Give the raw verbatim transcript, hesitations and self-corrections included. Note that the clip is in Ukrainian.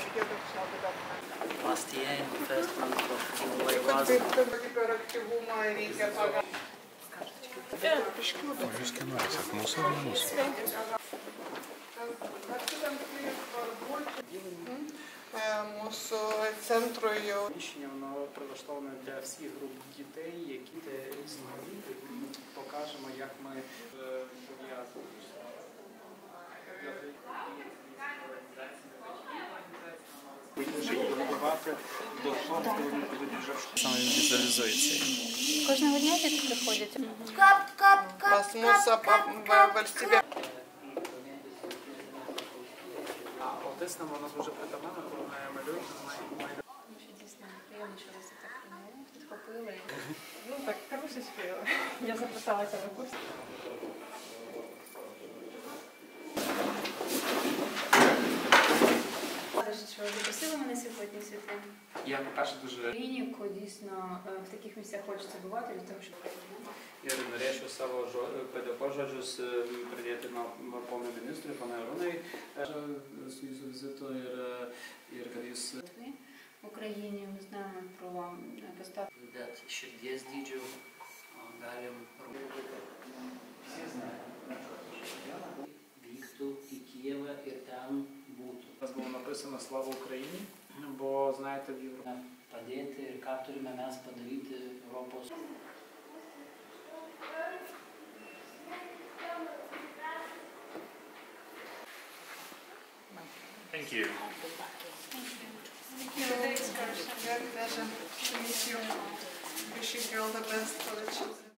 Last year, in the first month of July, was Jūs kainuojat, mūsų ar ne mūsų? Mūsу центру jau Рішення воно прилаштоване для всіх груп дітей, які різні віки. Покажемо, як ми пов'язуємо. саме візуалізується. Кожного дня діти приходять? Космоса в себе. А аутистам воно дуже притаманно, коли ми малюємо, ми малюємо. Дійсно, приємно, що вас так прийняли, підхопили. Ну так, трошечки. Я записалася на курс. Що ви запросили мене сьогодні сюди? Я, по-перше, дуже Клініку, дійсно, в таких місцях хочеться бувати, для того, щоб... ir norėčiau savo padėkos žodžius pradėti nuo pono ministrui, pono Arūnai, su jūsų vizitu ir, ir kad jūs... В Україні ми знаємо про поставку. Dėl širdies dydžių galim vyktų į Kijevą ir ten būtų. У нас було написано «Слава Україні», бо, знаєте, в Європі... Padėti ir ką turime mes padaryti Europos. Thank you. Very pleasure to meet you. Wishing you all the best for the children.